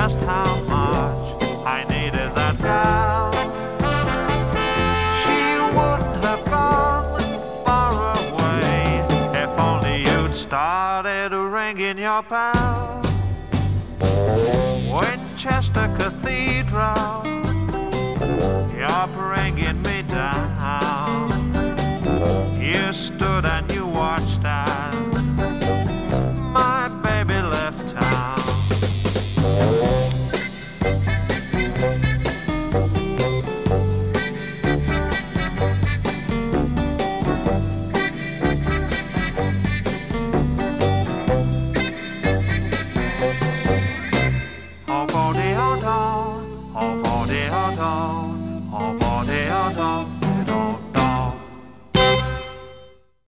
just how much I needed that girl. She wouldn't have gone far away if only you'd started ringing your bell. Winchester Cathedral, you're bringing me down. You stood and you watched as my baby left town. A-vo-dee-oh-doe, A-vo-dee-oh-doe, A-vo-dee-oh-doe.